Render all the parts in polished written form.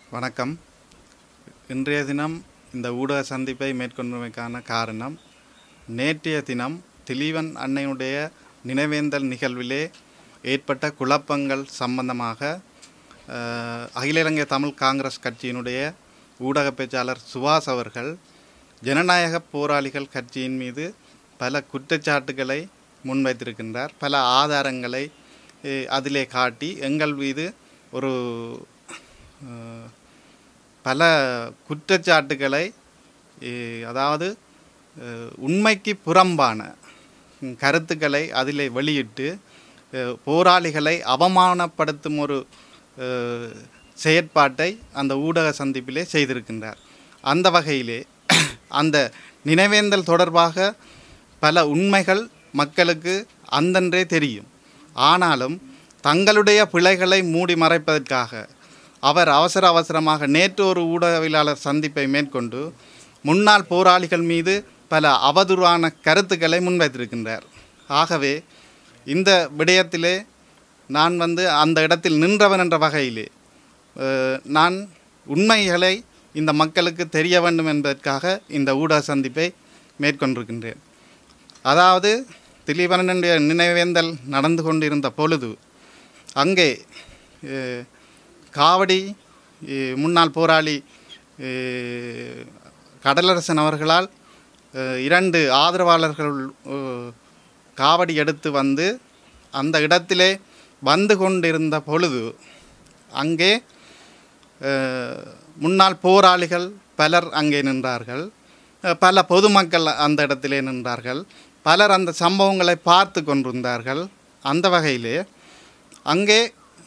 வணக்கம். இன்றைய தினம் இந்த ஊடக சந்திப்பை மேற்கொண்டமைக்கான காரணம், நேற்றைய தினம் திலீவன் அன்னையுடைய நினைவேந்தல் நிகழ்விலே ஏற்பட்ட குழப்பங்கள் சம்பந்தமாக அகில இலங்கை தமிழ் காங்கிரஸ் கட்சியினுடைய ஊடக பேச்சாளர் சுபாஷ் அவர்கள் ஜனநாயக போராளிகள் கட்சியின் மீது பல குற்றச்சாட்டுகளை முன்வைத்திருக்கின்றார். பல ஆதாரங்களை அதிலே காட்டி எங்கள் மீது ஒரு பல குற்றச்சாட்டுகளை, அதாவது உண்மைக்கு புறம்பான கருத்துக்களை அதிலே வெளியிட்டு போராளிகளை அவமானப்படுத்தும் ஒரு செயற்பாட்டை அந்த ஊடக சந்திப்பிலே செய்திருக்கின்றார். அந்த வகையிலே அந்த நினைவேந்தல் தொடர்பாக பல உண்மைகள் மக்களுக்கு அந்தன்றே தெரியும். ஆனாலும் தங்களுடைய பிழைகளை மூடி மறைப்பதற்காக அவர் அவசரமாக நேற்று ஒரு ஊடகவியலாளர் சந்திப்பை மேற்கொண்டு முன்னாள் போராளிகள் மீது பல அவதூறான கருத்துக்களை முன்வைத்திருக்கின்றார். ஆகவே இந்த விடயத்திலே நான் அந்த இடத்தில் நின்றவன் என்ற வகையிலே நான் உண்மைகளை இந்த மக்களுக்கு தெரிய வேண்டும் என்பதற்காக இந்த ஊடக சந்திப்பை மேற்கொண்டிருக்கின்றேன். அதாவது திலீபனுடைய நினைவேந்தல் நடந்து கொண்டிருந்த பொழுது அங்கே காவடி முன்னாள் போராளி கடலரசன் அவர்களால் 2 ஆதரவாளர்கள் காவடி எடுத்து வந்து அந்த இடத்திலே வந்து கொண்டிருந்த பொழுது அங்கே முன்னாள் போராளிகள் பலர் அங்கே நின்றார்கள். பல பொதுமக்கள் அந்த இடத்திலே நின்றார்கள். பலர் அந்த சம்பவங்களை பார்த்து கொண்டிருந்தார்கள். அந்த வகையிலே அங்கே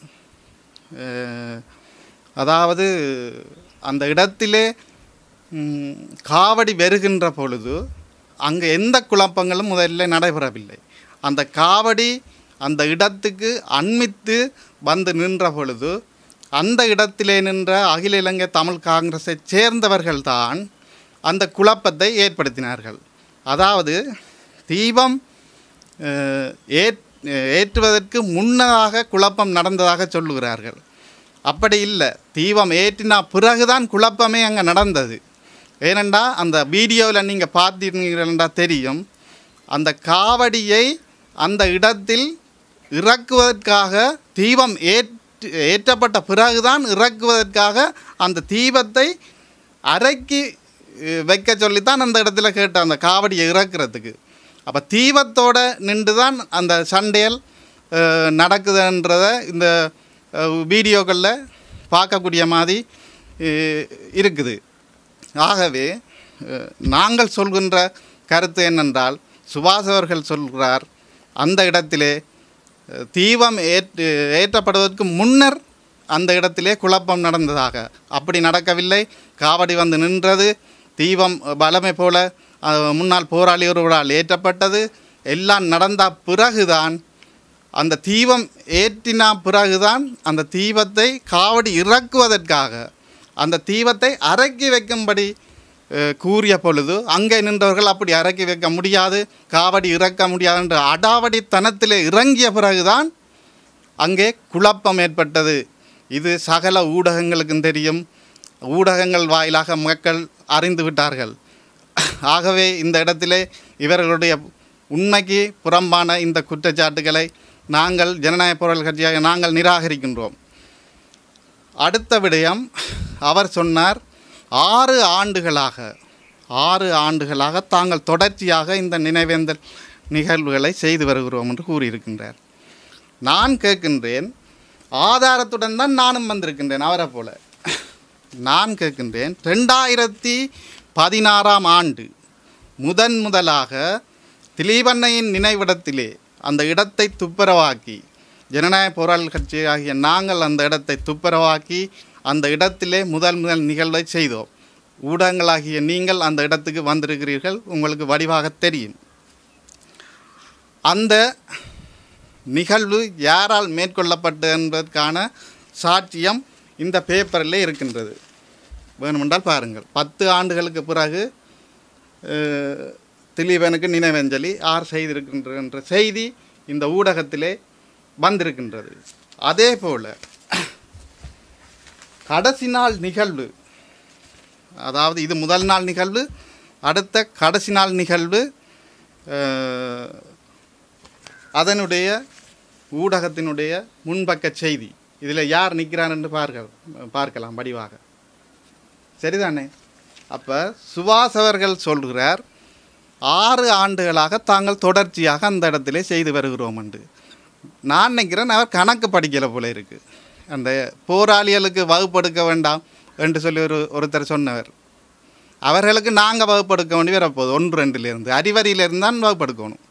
அதாவது அந்த இடத்திலே காவடி வருகின்ற பொழுது அங்கே எந்த குழப்பங்களும் முதலில் நடைபெறவில்லை. அந்த காவடி அந்த இடத்துக்கு அண்மித்து வந்து நின்ற பொழுது அந்த இடத்திலே நின்ற அகில இலங்கை தமிழ் காங்கிரஸை சேர்ந்தவர்கள்தான் அந்த குழப்பத்தை ஏற்படுத்தினார்கள். அதாவது தீபம் ஏற்றுவதற்கு முன்னதாக குழப்பம் நடந்ததாக சொல்லுகிறார்கள். அப்படி இல்லை, தீபம் ஏற்றினா பிறகுதான் குழப்பமே அங்கே நடந்தது. ஏனென்றால் அந்த வீடியோவில் நீங்கள் பார்த்தீங்கன்னா தெரியும், அந்த காவடியை அந்த இடத்தில் இறக்குவதற்காக தீபம் ஏற்றப்பட்ட பிறகுதான் இறக்குவதற்காக அந்த தீபத்தை அரைக்கி வைக்க சொல்லித்தான் அந்த இடத்துல கேட்ட அந்த காவடியை இறக்குறதுக்கு. அப்போ தீபத்தோடு நின்று தான் அந்த சண்டையல் நடக்குதுன்றதை இந்த வீடியோக்களில் பார்க்கக்கூடிய மாதிரி இருக்குது. ஆகவே நாங்கள் சொல்கின்ற கருத்து என்னென்றால், சுபாஷ் அவர்கள் சொல்கிறார் அந்த இடத்திலே தீபம் ஏற்றப்படுவதற்கு முன்னர் அந்த இடத்திலே குழப்பம் நடந்ததாக. அப்படி நடக்கவில்லை. காவடி வந்து நின்றது, தீபம் பலமை போல முன்னாள் போராளி ஒருவரால் ஏற்றப்பட்டது. எல்லாம் நடந்த பிறகுதான், அந்த தீபம் ஏற்றின பிறகுதான் அந்த தீபத்தை காவடி இறக்குவதற்காக அந்த தீபத்தை அரைக்கி வைக்கும்படி கூறிய பொழுது அங்கே நின்றவர்கள் அப்படி அரைக்கி வைக்க முடியாது, காவடி இறக்க முடியாது என்ற அடாவடித்தனத்திலே இறங்கிய பிறகுதான் அங்கே குழப்பம் ஏற்பட்டது. இது சகல ஊடகங்களுக்கும் தெரியும். ஊடகங்கள் வாயிலாக மக்கள் அறிந்து விட்டார்கள். ஆகவே இந்த இடத்திலே இவர்களுடைய உண்மைக்கு புறம்பான இந்த குற்றச்சாட்டுகளை நாங்கள் ஜனநாயக போராளி கட்சியாக நாங்கள் நிராகரிக்கின்றோம். அடுத்த விடயம், அவர் சொன்னார் 6 ஆண்டுகளாக தாங்கள் தொடர்ச்சியாக இந்த நினைவேந்தல் நிகழ்வுகளை செய்து வருகிறோம் என்று கூறியிருக்கின்றார். நான் கேட்கின்றேன், ஆதாரத்துடன் தான் நானும் வந்திருக்கின்றேன் அவரை போல. நான் கேட்கின்றேன், 2016ஆம் ஆண்டு முதலாக திலீபன்னையின் நினைவிடத்திலே அந்த இடத்தை துப்புரவாக்கி, ஜனநாயக போராளி கட்சியாகிய நாங்கள் அந்த இடத்தை துப்புரவாக்கி அந்த இடத்திலே முதல் நிகழ்வை செய்தோம். ஊடகங்களாகிய நீங்கள் அந்த இடத்துக்கு வந்திருக்கிறீர்கள், உங்களுக்கு வடிவாக தெரியும். அந்த நிகழ்வு யாரால் மேற்கொள்ளப்பட்டது என்பதற்கான சாட்சியம் இந்த பேப்பரில் இருக்கின்றது. வேணுமென்றால் பாருங்கள். 10 ஆண்டுகளுக்கு பிறகு திலீபனுக்கு நினைவஞ்சலி யார் செய்திருக்கின்ற என்ற செய்தி இந்த ஊடகத்திலே வந்திருக்கின்றது. அதே போல் கடைசி நாள் நிகழ்வு, அதாவது இது முதல் நாள் நிகழ்வு, அடுத்த கடைசி நாள் நிகழ்வு, அதனுடைய ஊடகத்தினுடைய முன்பக்க செய்தி. இதில் யார் நிற்கிறான் என்று பார்க்கலாம் வடிவாக. சரிதானே? அப்போ சுபாஷ் அவர்கள் சொல்கிறார், 6 ஆண்டுகளாக தாங்கள் தொடர்ச்சியாக அந்த இடத்திலே செய்து வருகிறோம் என்று. நான் நினைக்கிறேன் அவர் கணக்கு படிக்கலை போல இருக்குது. அந்த போராளிகளுக்கு வகுப்படுக்க வேண்டாம் என்று சொல்லி ஒருத்தர் சொன்னவர், அவர்களுக்கு நாங்கள் வகுப்படுக்க வேண்டி வரப்போகுது. 1-2 அறிவறியிலிருந்து தான் வகுப்படுக்கணும்.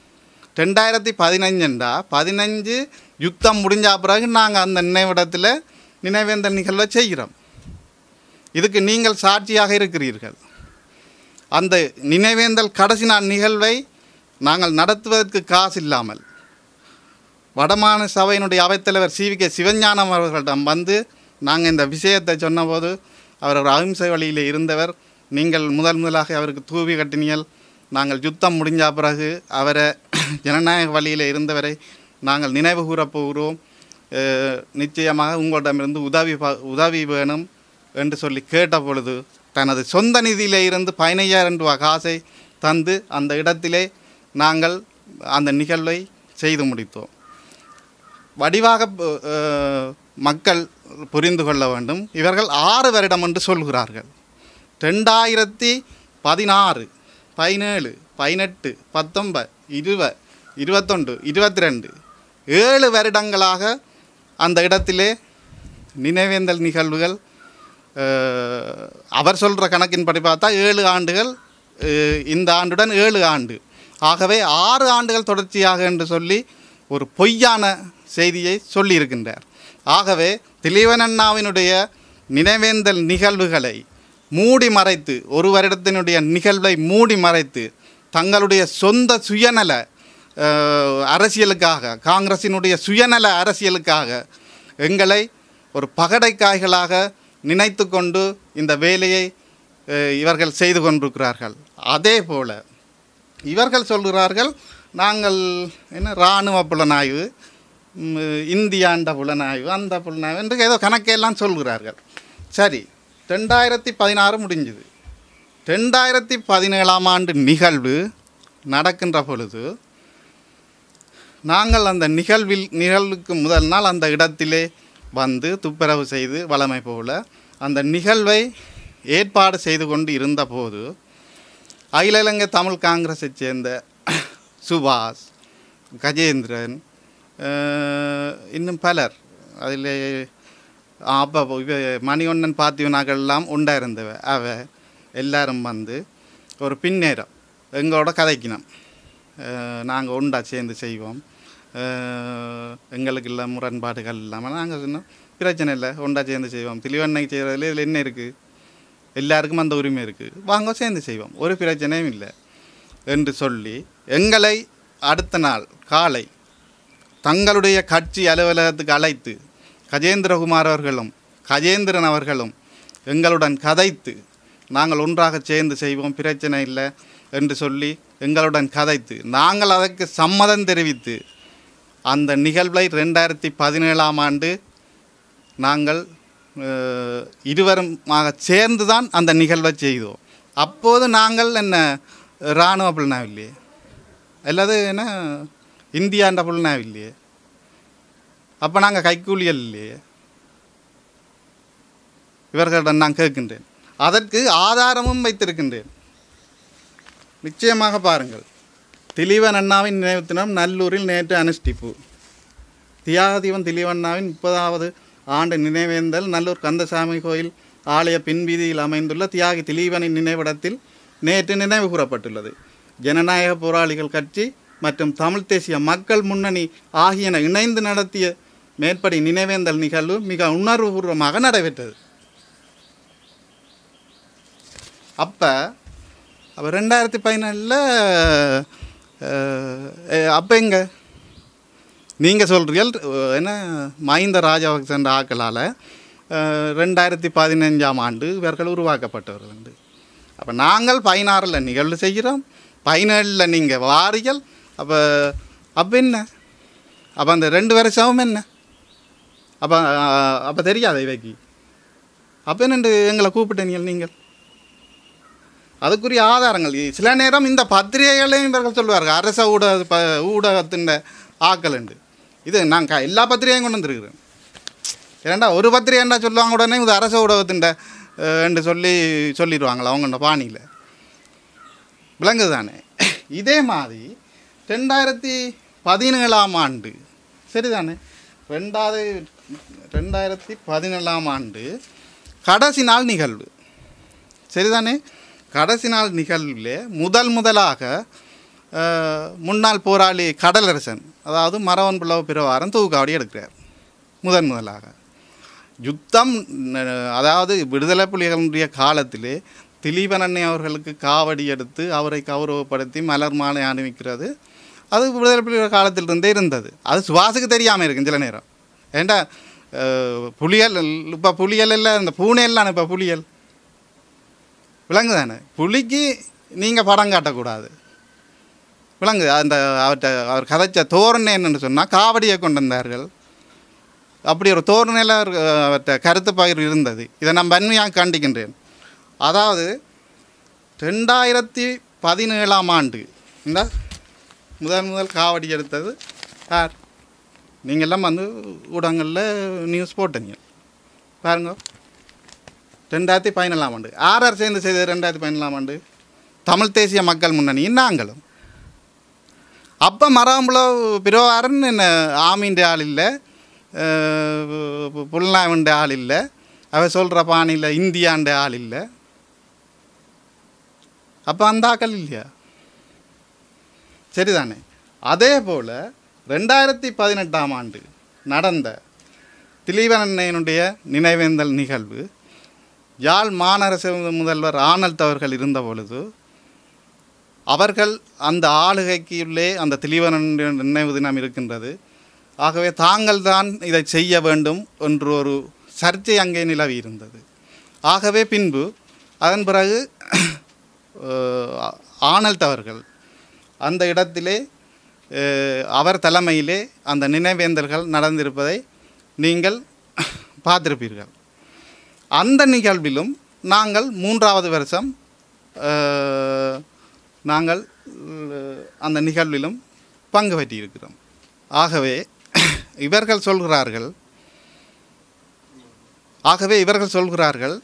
2015 யுத்தம் முடிஞ்ச பிறகு நாங்கள் அந்த நினைவிடத்தில் நினைவேந்தல் நிகழ்வை செய்கிறோம். இதுக்கு நீங்கள் சாட்சியாக இருக்கிறீர்கள். அந்த நினைவேந்தல் கடைசி நாள் நிகழ்வை நாங்கள் நடத்துவதற்கு காசு இல்லாமல் வடமாநில சபையினுடைய அவைத்தலைவர் CVK சிவஞானம் அவர்களிடம் வந்து நாங்கள் இந்த விஷயத்தை சொன்னபோது, அவர் ஒரு அகிம்சை வழியில் இருந்தவர், நீங்கள் முதலாக அவருக்கு தூவி கட்டினியல், நாங்கள் யுத்தம் முடிஞ்ச பிறகு அவரை ஜனநாயக வழியில் இருந்தவரை நாங்கள் நினைவு கூறப் போகிறோம், நிச்சயமாக உங்களிடமிருந்து உதவி வேணும் என்று சொல்லி கேட்ட பொழுது தனது சொந்த நிதியிலே இருந்து 15,000 ரூபா காசை தந்து அந்த இடத்திலே நாங்கள் அந்த நிகழ்வை செய்து முடித்தோம். வடிவாக மக்கள் புரிந்து கொள்ள வேண்டும். இவர்கள் 6 வருடம் என்று சொல்கிறார்கள். 2016, 17, 18, 19, 20, 21, 22 7 வருடங்களாக அந்த இடத்திலே நினைவேந்தல் நிகழ்வுகள், அவர் சொல்கிற கணக்கின்படி பார்த்தா 7 ஆண்டுகள், இந்த ஆண்டுடன் 7 ஆண்டு, ஆகவே 6 ஆண்டுகள் தொடர்ச்சியாக என்று சொல்லி ஒரு பொய்யான செய்தியை சொல்லியிருக்கின்றார். ஆகவே திலீபன் அண்ணாவினுடைய நினைவேந்தல் நிகழ்வுகளை மூடி மறைத்து, ஒரு வருடத்தினுடைய நிகழ்வை மூடி மறைத்து, தங்களுடைய சொந்த சுயநல அரசியலுக்காக, காங்கிரசினுடைய சுயநல அரசியலுக்காக எங்களை ஒரு பகடைக்காய்களாக நினைத்து கொண்டு இந்த வேலையை இவர்கள் செய்து கொண்டிருக்கிறார்கள். அதே போல் இவர்கள் சொல்கிறார்கள், நாங்கள் இராணுவ புலனாய்வு, இந்தியாண்ட புலனாய்வு, அந்த புலனாய்வு என்று ஏதோ கணக்கையெல்லாம் சொல்கிறார்கள். சரி, 2016 முடிஞ்சுது. 2017 ஆண்டு நிகழ்வு நடக்கின்ற பொழுது நாங்கள் அந்த நிகழ்வுக்கு முதல் நாள் அந்த இடத்திலே வந்து துப்புரவு செய்து வளமை போல அந்த நிகழ்வை ஏற்பாடு செய்து கொண்டு இருந்தபோது அகில இலங்கை தமிழ் காங்கிரஸை சேர்ந்த சுபாஷ், கஜேந்திரன், இன்னும் பலர், அதில் அப்போ மணிவண்ணன் பார்த்திவனாக்கள்லாம் உண்டாயிருந்தவ, அவ எல்லாரும் வந்து ஒரு பின்னேரம் எங்களோட கதைக்கினோம். நாங்கள் உண்டா சேர்ந்து செய்வோம், எங்களுக்கு இல்லை முரண்பாடுகள் இல்லாமல் நாங்கள் சொன்னோம், பிரச்சனை இல்லை, ஒன்றா சேர்ந்து செய்வோம், திலீபனை செய்கிறதுல இதில் என்ன இருக்குது, எல்லாருக்கும் அந்த உரிமை இருக்குது, வாங்க சேர்ந்து செய்வோம், ஒரு பிரச்சனையும் இல்லை என்று சொல்லி எங்களை அடுத்த நாள் காலை தங்களுடைய கட்சி அலுவலகத்துக்கு அழைத்து கஜேந்திரகுமார் அவர்களும் கஜேந்திரன் அவர்களும் எங்களுடன் கதைத்து நாங்கள் ஒன்றாக சேர்ந்து செய்வோம், பிரச்சனை இல்லை என்று சொல்லி எங்களுடன் கதைத்து நாங்கள் அதற்கு சம்மதம் தெரிவித்து அந்த நிகழ்வை 2017 ஆண்டு நாங்கள் இருவருமாக சேர்ந்து தான் அந்த நிகழ்வை செய்தோம். அப்போது நாங்கள் என்ன இராணுவ புலனாய்வு இல்லையே, அல்லது என்ன இந்தியாண்ட புலனாய்வு இல்லையே, அப்போ நாங்கள் கைக்கூலிகள் இல்லையே. இவர்களிடம் நான் கேட்கின்றேன், அதற்கு ஆதாரமும் வைத்திருக்கின்றேன். நிச்சயமாக பாருங்கள், திலீபன் அண்ணாவின் நினைவு தினம் நல்லூரில் நேற்று அனுஷ்டிப்பு. தியாகதீபன் திலீபன் அண்ணாவின் 30வது ஆண்டு நினைவேந்தல் நல்லூர் கந்தசாமி கோயில் ஆலய பின்வீதியில் அமைந்துள்ள தியாகி திலீபனின் நினைவிடத்தில் நேற்று நினைவு கூறப்பட்டுள்ளது. ஜனநாயக போராளிகள் கட்சி மற்றும் தமிழ் தேசிய மக்கள் முன்னணி ஆகியன இணைந்து நடத்திய மேற்படி நினைவேந்தல் நிகழ்வு மிக உணர்வுபூர்வமாக நடைபெற்றது. அப்போ 2017 அப்போ எங்க நீங்கள் சொல்கிறீர்கள் என்ன மஹிந்த ராஜபக்சன்ற ஆக்களால் 2015 ஆண்டு இவர்கள் உருவாக்கப்பட்டவர்கள் உண்டு. அப்போ நாங்கள் 16 நிகழ்வு செய்கிறோம், 17 நீங்கள் வாரிகள். அப்போ என்ன, அப்போ அந்த 2 வருஷமும் என்ன, அப்போ தெரியாது இவைக்கு அப்போ என்ன எங்களை கூப்பிட்டீங்க நீங்கள்? அதுக்குரிய ஆதாரங்கள் சில நேரம் இந்த பத்திரிகைகளையும் இவர்கள் சொல்லுவார்கள் அரச ஊடகத்தின் ஆக்கள் உண்டு. இது நான் எல்லா பத்திரிகையும் கொண்டு வந்துருக்கிறேன். ஏன்டா ஒரு பத்திரிகை என்ன சொல்லுவாங்க உடனே இது அரச ஊடகத்தின் என்று சொல்லிடுவாங்களா அவங்களோட பாணியில். விளங்குது தானே? இதே மாதிரி 2017 ஆண்டு சரிதானே, 2017 ஆண்டு கடைசி நாள் நிகழ்வு சரிதானே. கடைசி நாள் நிகழ்வில் முதலாக முன்னாள் போராளி கடலரசன், அதாவது மரவன் பிளவு பிரவாரம் தூக்காவடி எடுக்கிறார். முதலாக யுத்தம், அதாவது விடுதலை புலிகளுடைய காலத்திலே திலீபன் அண்ணை அவர்களுக்கு காவடி எடுத்து அவரை கௌரவப்படுத்தி மலர் மாலை அணிவிக்கிறது அது விடுதலை புலிகள் காலத்திலிருந்தே இருந்தது. அது சுவாசுக்கு தெரியாமல் இருக்கும் சில நேரம். ஏண்டா புலிகள் இப்போ புலிகள் எல்லாம் இந்த பூனை எல்லாம் இப்போ புலிகள் விலங்கு தானே. புலிக்கு நீங்கள் படம் காட்டக்கூடாது விலங்கு. அந்த அவர் கதைச்ச தோரணை என்னென்னு சொன்னால் காவடியை கொண்டு வந்தார்கள். அப்படி ஒரு தோரணையில் அவர்கிட்ட கருத்து பகிர்வு இருந்தது. இதை நான் வன்மையாக கண்டிக்கின்றேன். அதாவது 2017 ஆண்டு இந்த முதல் காவடி எடுத்தது யார்? நீங்கள்லாம் வந்து ஊடகங்களில் நியூஸ் போட்டீங்க பாருங்க. 2017 ஆண்டு யார் சேர்ந்து செய்தது? 2017 ஆண்டு தமிழ் தேசிய மக்கள் முன்னணி நாங்களும். அப்போ மரம்புல பிரவாரன் என்ன ஆமீன்ற ஆள் இல்லை, புல்நாவண்ட ஆள் இல்லை, அவ சொல்கிற பாணியில் இந்தியாண்ட ஆள் இல்லை. அப்போ அந்த ஆக்கள் இல்லையா? சரிதானே. அதே போல் 2018 ஆண்டு நடந்த திலீபன் அண்ணனுடைய நினைவேந்தல் நிகழ்வு யாழ் மாநகர முதல்வர் ஆனல்ட் அவர்கள் இருந்த பொழுது அவர்கள் அந்த ஆளுகைக்குள்ளே அந்த திலீபன் நினைவு தினம் இருக்கின்றது. ஆகவே தாங்கள் தான் இதை செய்ய வேண்டும் என்று ஒரு சர்ச்சை அங்கே நிலவி இருந்தது. ஆகவே பின்பு அதன் பிறகு ஆனல்ட் அவர்கள் அந்த இடத்திலே அவர் தலைமையிலே அந்த நினைவேந்தல்கள் நடந்திருப்பதை நீங்கள் பார்த்திருப்பீர்கள். அந்த நிகழ்விலும் நாங்கள் 3வது வருஷம் நாங்கள் அந்த நிகழ்விலும் பங்கு பெற்றிருக்கிறோம். ஆகவே இவர்கள் சொல்கிறார்கள்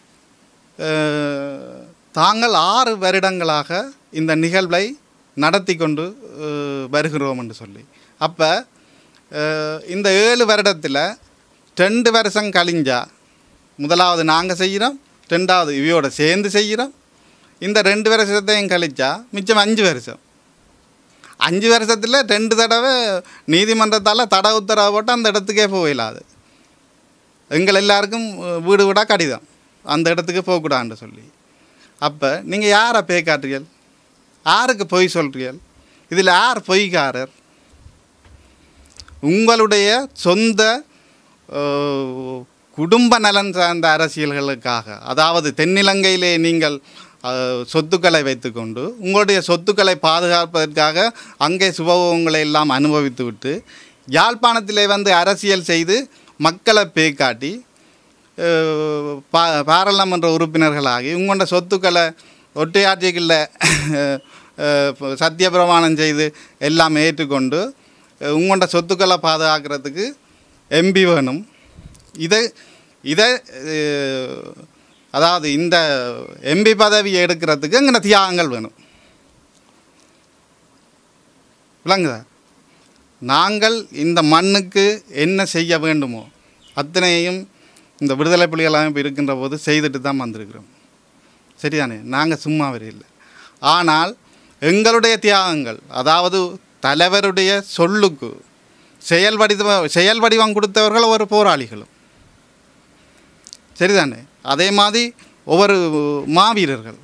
தாங்கள் 6 வருடங்களாக இந்த நிகழ்வை நடத்தி கொண்டு வருகிறோம் என்று சொல்லி. அப்போ இந்த 7 வருடத்தில் 2 வருஷம் கழிஞ்சா, முதலாவது நாங்கள் செய்கிறோம், 2வது இவையோட சேர்ந்து செய்கிறோம். இந்த 2 வருஷத்தையும் கழிச்சா மிச்சம் 5 வருஷம். 5 வருஷத்தில் 2 தடவை நீதிமன்றத்தால் தடை உத்தரவு போட்டு அந்த இடத்துக்கே போயிடாது. எங்கள் எல்லாருக்கும் வீடு விட கடிதம் அந்த இடத்துக்கு போகக்கூடாதுன்னு சொல்லி. அப்போ நீங்கள் யாரை பேக்காட்டுறீர்கள்? யாருக்கு பொய் சொல்கிறீர்கள்? இதில் யார் பொய்காரர்? உங்களுடைய சொந்த குடும்ப நலன் சார்ந்த அரசியல்களுக்காக, அதாவது தென்னிலங்கையிலே நீங்கள் சொத்துக்களை வைத்துக்கொண்டு உங்களுடைய சொத்துக்களை பாதுகாப்பதற்காக அங்கே சுபவங்களை எல்லாம் அனுபவித்து விட்டு யாழ்ப்பாணத்திலே வந்து அரசியல் செய்து மக்களை பேக்காட்டி பாராளுமன்ற உறுப்பினர்களாகி உங்களோட சொத்துக்களை ஒற்றையாட்சிகளில் சத்தியப்பிரமாணம் செய்து எல்லாம் ஏற்றுக்கொண்டு உங்களோட சொத்துக்களை பாதுகாக்கிறதுக்கு எம்பி வேணும். இதை அதாவது இந்த எம்பி பதவியை எடுக்கிறதுக்கு இங்கே தியாகங்கள் வேணும். விளங்குதா? நாங்கள் இந்த மண்ணுக்கு என்ன செய்ய வேண்டுமோ அத்தனையும் இந்த விடுதலை புலிகள் அமைப்பு இருக்கின்ற போது செய்துட்டு தான் வந்திருக்கிறோம். சரிதானே? நாங்கள் சும்மா வரையில்லை. ஆனால் எங்களுடைய தியாகங்கள், அதாவது தலைவருடைய சொல்லுக்கு செயல் வடிவம் கொடுத்தவர்கள் ஒரு போராளிகளும். சரிதானே? அதே மாதிரி ஒவ்வொரு மாவீரர்கள்.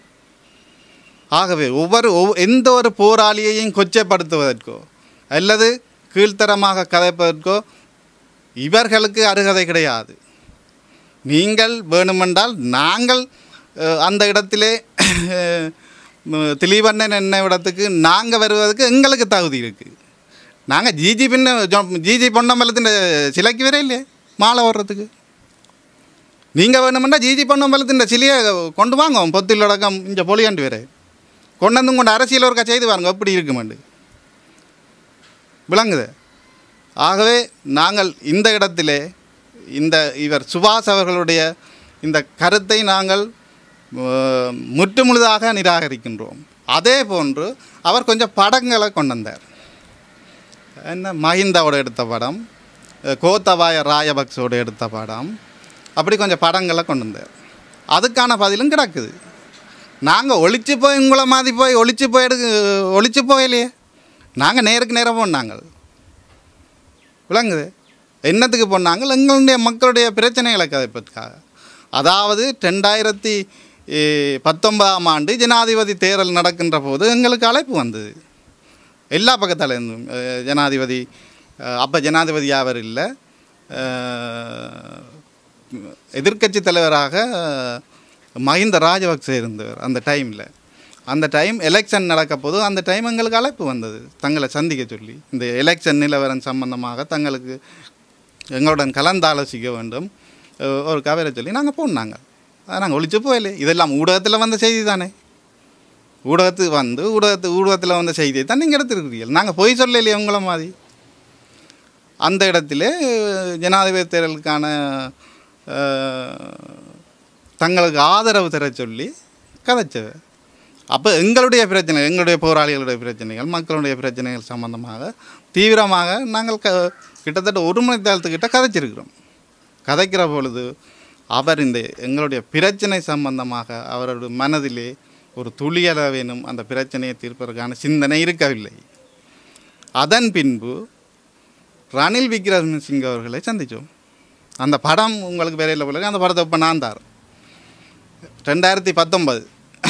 ஆகவே எந்த ஒரு போராளியையும் கொச்சைப்படுத்துவதற்கோ அல்லது கீழ்த்தரமாக கதைப்பதற்கோ இவர்களுக்கு அருகதை கிடையாது. நீங்கள் வேணுமென்றால் நாங்கள் அந்த இடத்திலே திலீபண்ணன் என்ன இடத்துக்கு நாங்கள் வருவதற்கு எங்களுக்கு தகுதி இருக்குது. நாங்கள் ஜிஜி பொன்னம்பலத்தின் சிலைக்கு வர இல்லையே மாலை வர்றதுக்கு. நீங்கள் வேணுமெண்டா ஜிஜி பண்ணும் போல இந்த சிலையை கொண்டு வாங்க பொத்திலடக்கம் இங்கே பொலியாண்டு வேறு கொண்டு வந்து கொண்டு அரசியல் ஒருக்கா செய்து வாங்க எப்படி இருக்குமெண்டு விளங்குது. ஆகவே நாங்கள் இந்த இடத்திலே இவர் சுபாஷ் அவர்களுடைய இந்த கருத்தை நாங்கள் முற்றுமுழுதாக நிராகரிக்கின்றோம். அதே போன்று அவர் கொஞ்சம் படங்களை கொண்டு வந்தார். என்ன மஹிந்தாவோட எடுத்த படம், கோத்தபாய ராயபக்சோட எடுத்த படம், அப்படி கொஞ்சம் படங்களை கொண்டு வந்தார். அதுக்கான பதிலும் கிடக்குது. நாங்கள் ஒழிச்சு போய் உங்களை மாதிரி போய் ஒழிச்சு போகலையே, நாங்கள் நேருக்கு நேரம் போனாங்க. விளங்குது என்னத்துக்கு போனாங்க? எங்களுடைய மக்களுடைய பிரச்சனைகளை கதைப்பதற்காக. அதாவது 2019ஆம் ஆண்டு ஜனாதிபதி தேர்தல் நடக்கின்ற போது எங்களுக்கு அழைப்பு வந்தது எல்லா பக்கத்தில் இருந்தும். ஜனாதிபதி அப்போ ஜனாதிபதி அவர் இல்லை, எதிர்க்கட்சி தலைவராக மஹிந்த ராஜபக்ச இருந்தவர் அந்த டைம் எலெக்ஷன் நடக்க போது அந்த டைம் எங்களுக்கு அழைப்பு வந்தது தங்களை சந்திக்க சொல்லி. இந்த எலெக்ஷன் நிலவரம் சம்பந்தமாக தங்களுக்கு எங்களுடன் கலந்தாலோசிக்க வேண்டும் ஒரு கவரை சொல்லி நாங்கள் போனாங்க. நாங்கள் ஒழிச்சு போயிலே. இதெல்லாம் ஊடகத்தில் வந்த செய்தி தானே. ஊடகத்தில் வந்த செய்தியை தான் நீங்கள் எடுத்துருக்கிறீர்கள். நாங்கள் போய் சொல்லலையே உங்களை மாதிரி. அந்த இடத்துல ஜனாதிபதி தேர்தலுக்கான தங்களுக்கு ஆதரவு தர சொல்லி கதைச்சது. அப்போ எங்களுடைய பிரச்சனை, எங்களுடைய போராளிகளுடைய பிரச்சனைகள், மக்களுடைய பிரச்சனைகள் சம்பந்தமாக தீவிரமாக நாங்கள் கிட்டத்தட்ட 1 மணி நேரத்துக்கிட்ட கதைச்சிருக்கிறோம். கதைக்கிற பொழுது அவர் எங்களுடைய பிரச்சனை சம்பந்தமாக அவருடைய மனதிலே ஒரு துளியளவேனும் அந்த பிரச்சனையை தீர்ப்பதற்கான சிந்தனை இருக்கவில்லை. அதன் பின்பு ரணில் விக்ரமசிங்க அவர்களை சந்தித்தோம். அந்த படம் உங்களுக்கு வேலையில் போல, அந்த படத்தை இப்போ நான் தார் 2019.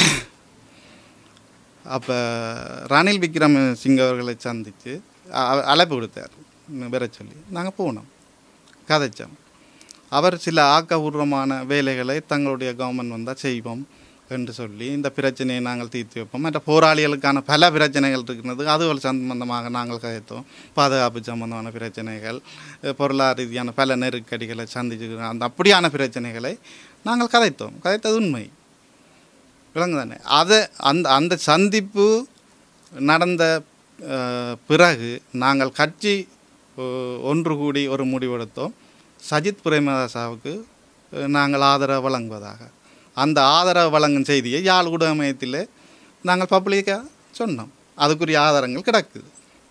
அப்போ ரணில் விக்ரமசிங்க அவர்களை சந்தித்து அழைப்பு கொடுத்தார் வர சொல்லி. நாங்கள் போனோம், கதைச்சோம். அவர் சில ஆக்கபூர்வமான வேலைகளை தங்களுடைய கவர்மெண்ட் வந்தால் செய்வோம் என்று சொல்லி இந்த பிரச்சனையை நாங்கள் தீர்த்து வைப்போம். மற்ற போராளிகளுக்கான பல பிரச்சனைகள் இருக்கிறது, அதுகள் சம்பந்தமாக நாங்கள் கதைத்தோம். பாதுகாப்பு சம்பந்தமான பிரச்சனைகள், பொருளாதார ரீதியான பல நெருக்கடிகளை சந்திச்சுக்கிறோம். அப்படியான பிரச்சனைகளை நாங்கள் கதைத்தது உண்மை. விளங்கு தானே. அந்த சந்திப்பு நடந்த பிறகு நாங்கள் கட்சி ஒன்று கூடி ஒரு முடிவெடுத்தோம். சஜித் பிரேமதாசாவுக்கு நாங்கள் ஆதரவு வழங்குவதாக. அந்த ஆதரவு வழங்கும் செய்தியை யாழ் ஊடக மையத்தில் நாங்கள் பப்ளிக்காக சொன்னோம். அதுக்குரிய ஆதாரங்கள் கிடக்குது.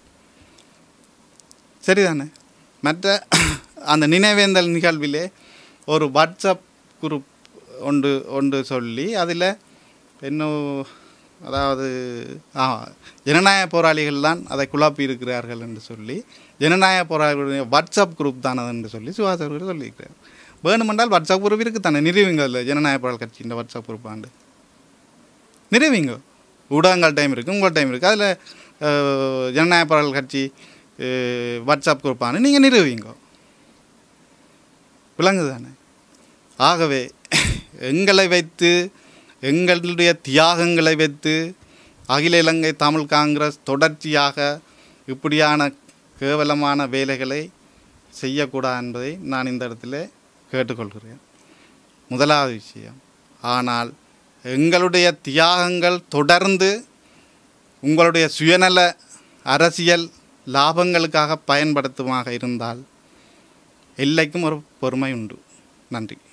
சரிதானே. மற்ற அந்த நினைவேந்தல் நிகழ்விலே ஒரு வாட்ஸ்அப் குரூப் ஒன்று சொல்லி அதில் இன்னும் அதாவது ஜனநாயக போராளிகள் தான் அதை குழப்பி இருக்கிறார்கள் என்று சொல்லி, ஜனநாயக போராளிகளுடைய வாட்ஸ்அப் குரூப் தானது என்று சொல்லி சுபாஷ் அவர்கள் சொல்லியிருக்கிறார். வேணுமென்றால் வாட்ஸ்அப் குரூப் இருக்குது தானே, நிறுவிங்க. இல்லை ஜனநாயக போராளி கட்சியின் வாட்ஸ்அப் குரூப் ஆண்டு நிறுவிங்க. ஊடகங்கள் டைம் இருக்குது, உங்கள் டைம் இருக்குது. அதில் ஜனநாயக போராளி கட்சி வாட்ஸ்அப் குரூப் ஆண்டு நீங்கள் நிறுவிங்க. விளங்குது தானே. ஆகவே எங்களை வைத்து, எங்களுடைய தியாகங்களை வைத்து அகில இலங்கை தமிழ் காங்கிரஸ் தொடர்ச்சியாக இப்படியான கேவலமான வேலைகளை செய்யக்கூடாது என்பதை நான் இந்த இடத்துல கேட்டுக்கொள்கிறேன். முதலாவது விஷயம். ஆனால் எங்களுடைய தியாகங்கள் தொடர்ந்து உங்களுடைய சுயநல அரசியல் லாபங்களுக்காக பயன்படுத்துமாக இருந்தால் எல்லைக்கும் ஒரு பொறுமை உண்டு. நன்றி.